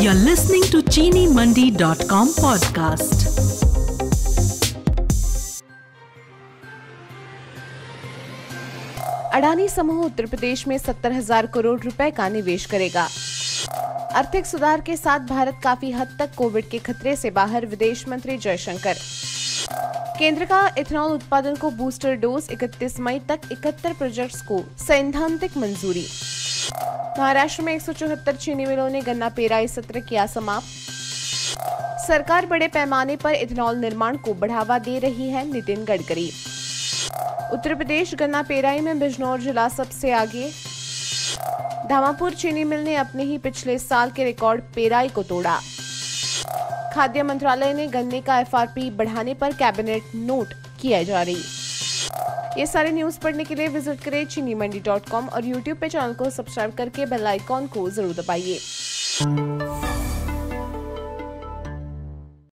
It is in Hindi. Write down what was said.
You're listening to ChiniMandi.com podcast. Adani समूह उत्तर प्रदेश में 70,000 करोड़ रुपए का निवेश करेगा। आर्थिक सुधार के साथ भारत काफी हद तक कोविड के खतरे से बाहर, विदेश मंत्री जयशंकर। केंद्र का इथेनॉल उत्पादन को बूस्टर डोज, 31 मई तक 71 प्रोजेक्ट्स को सैद्धांतिक मंजूरी। महाराष्ट्र में 174 चीनी मिलों ने गन्ना पेराई सत्र किया समाप्त। सरकार बड़े पैमाने पर इथेनॉल निर्माण को बढ़ावा दे रही है, नितिन गडकरी। उत्तर प्रदेश गन्ना पेराई में बिजनौर जिला सबसे आगे। धामापुर चीनी मिल ने अपने ही पिछले साल के रिकॉर्ड पेराई को तोड़ा। खाद्य मंत्रालय ने गन्ने का एफआरपी बढ़ाने पर कैबिनेट नोट किया जारी। ये सारे न्यूज पढ़ने के लिए विजिट करें ChiniMandi.com और YouTube पे चैनल को सब्सक्राइब करके बेल आइकॉन को जरूर दबाइए।